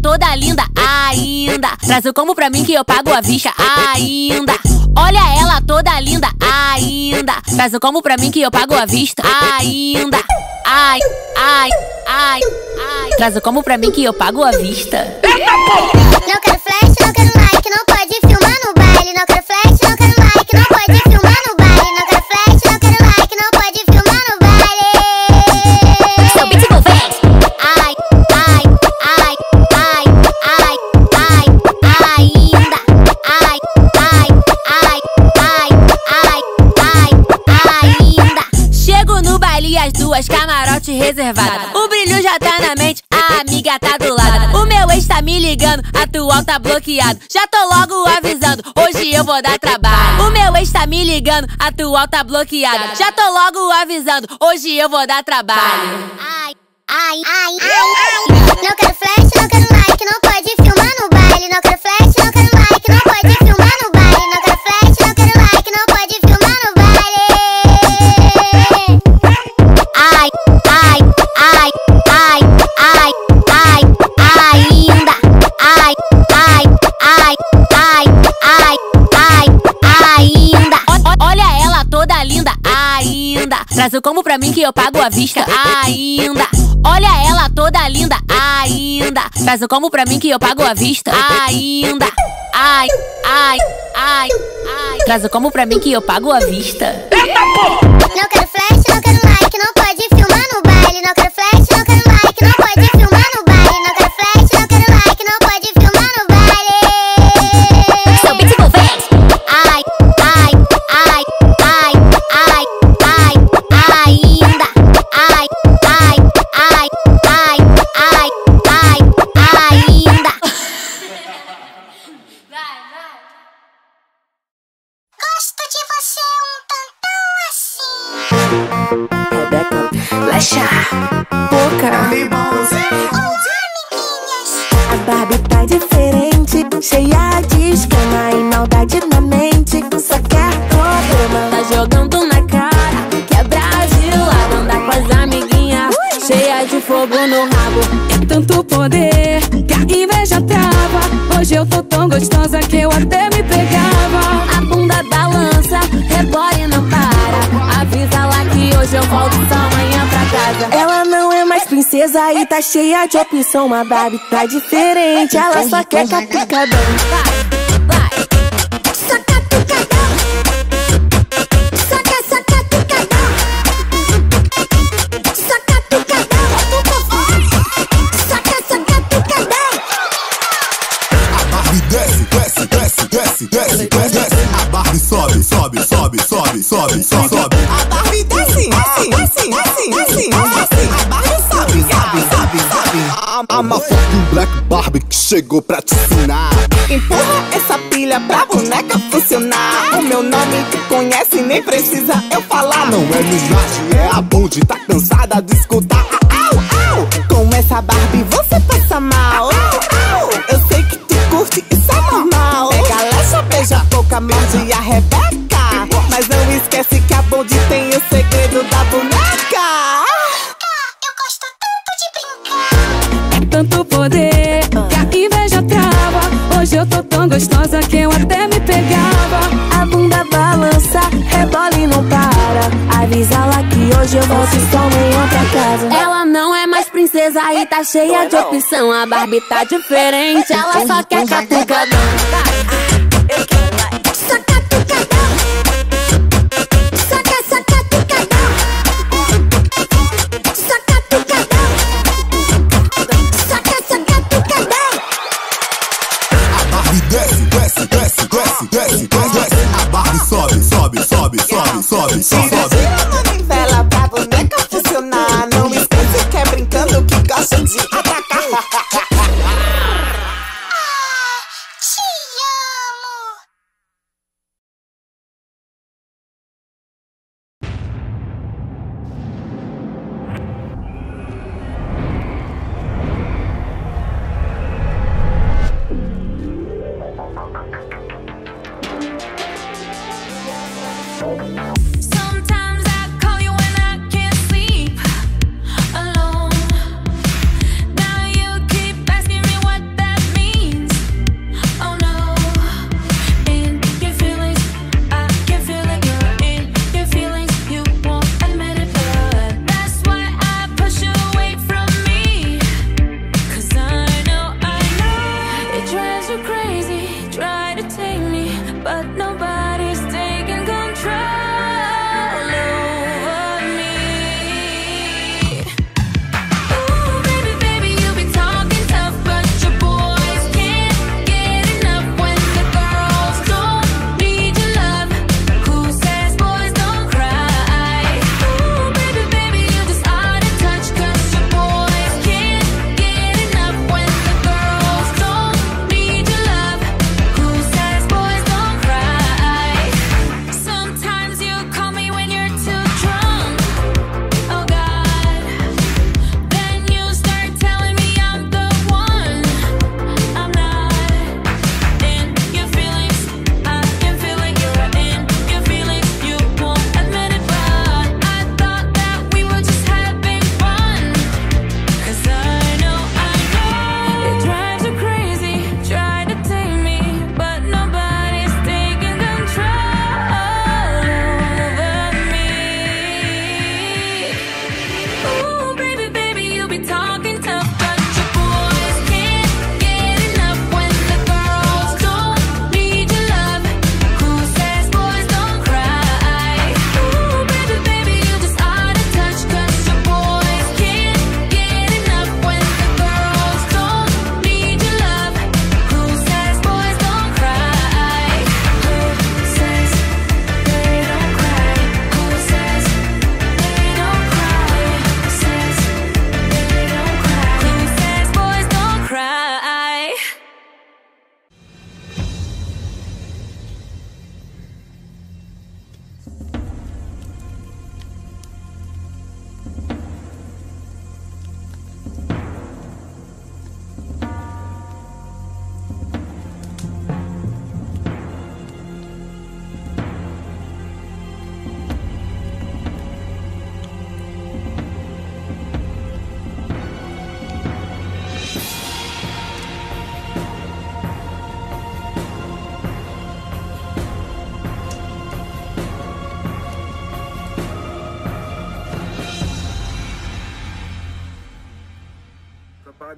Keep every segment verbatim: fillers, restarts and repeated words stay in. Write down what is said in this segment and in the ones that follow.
toda linda ainda. Traz o combo pra mim que eu pago à vista ainda. Olha ela toda linda ainda. Traz o combo pra mim que eu pago à vista ainda. Ai, ai, ai, ai. Traz o combo pra mim que eu pago à vista. Não quero flash, não quero like, não pode filmar no baile. Não quero flash, não quero like, não pode filmar no baile. Não quero flash, não quero like, não pode filmar no baile. Seu beat envolvente. Ai, ai, ai, ai, ai, ai, ainda. Ai, ai, ai, ai, ai, ai, ainda. Chego no baile e as duas camarote reservada. O brilho já tá na mente, a amiga tá do lado. O meu ex tá me ligando, atual tá bloqueado. Já tô logo avisando, hoje eu vou dar trabalho. O meu ex tá me ligando, atual tá bloqueado. Já tô logo avisando, hoje eu vou dar trabalho. Ai, ai, ai, ai. Não quero flash, não quero like, não pode filmar no baile. Não quero flash, não quero like, não pode filmar no baile. Não quero flash, não quero like, não pode filmar no baile. Ai, ai, ai, ai, ai, ai, ainda. Ai, ai, ai, ai, ai, ai, ainda. O- Olha ela toda linda ainda. Traz o combo pra mim que eu pago à vista ainda. Olha ela toda linda ainda. Traz o combo pra mim que eu pago à vista ainda. Ai, ai, ai, ai. Traz o combo pra mim que eu pago à vista. Não quero flash, não quero like, não pode filmar no baile. Não quero flash, não quero like, não pode filmar no baile. Não quero flash, não quero like, não pode filmar no baile. Seu beat envolvente. Ai, ai, ai, ai, ai, ai, ainda. Ai, ai, ai, ai, ai, ai, ainda. Gosto de você um tantão assim. Rebeca, Lacha, Boca. Olá, amiguinhas. A Barbie tá diferente, cheia de esquema e maldade na mente. Só quer problema. Tá jogando na cara, quebra de lado. Anda com as amiguinhas, cheia de fogo no rabo. É tanto poder que a inveja trava. Hoje eu tô tão gostosa que eu até me pegava. A bunda balança, rebola e não para. Avisa lá que hoje eu volto só amanhã pra casa. Ela não é mais princesa e tá cheia de opção. A Barbie tá diferente, ela só quer catucadão. Vai, vai. Só catucadão. Saca, saca, tucadão. Só catucadão. Saca, saca, tucadão. A Barbie desce, desce, desce, desce, desce, desce, desce. A Barbie sobe, sobe, sobe, sobe, sobe, sobe, sobe. A Barbie desce, desce, desce, desce, desce, desce. A Barbie sobe, sobe, sobe, sobe. I'm a fucking black Barbie que chegou pra te ensinar. Empurra essa pilha pra boneca funcionar. O meu nome tu conhece, nem precisa eu falar. Não é miragem, é a bonde, tá cansada de escutar. Au, au. Com essa Barbie você passa mal. Au, au. Eu sei que tu curte, isso é normal. Pega a lecha, beija a boca, morde a Rebeca. Mas não esquece que a bonde tem o segredo da boneca. Eu gosto tanto de brincar. É tanto poder que a inveja trava. Hoje eu tô tão gostosa que eu até me pegava. A bunda balança, rebola e não para. Avisa lá que hoje eu volto só amanhã pra casa. Ela não é mais princesa e tá cheia de opção. A Barbie tá diferente, ela só quer catucadão. Só catucadão. Saca, saca, tucadão. Só catucadão. Saca, saca, tucadão. A Barbie desce, desce, desce, desce, desce, desce, desce. A Barbie sobe, sobe, sobe, sobe, sobe, sobe, sobe. Tira uma manivela pra boneca funcionar. Não esquece que é brincando que gosta de atacar. Te amo.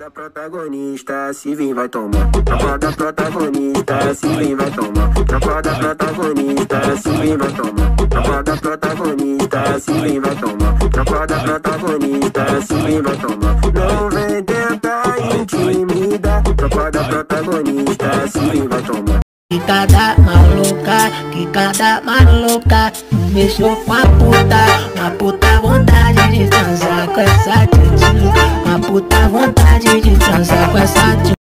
da protagonista, se vem vai tomar. Tropa da protagonista, se vem vai tomar. Tropa da protagonista, se vem vai tomar. Tropa da protagonista, se vem vai tomar. Tropa da protagonista, se vem vai tomar. Não vem tentar intimidar. Tropa da protagonista, se vem vai tomar. Que cada maluca, que cada maluca mexeu com a puta, uma puta vontade de transar com essa tio. Uma puta vontade de transar com essa tio.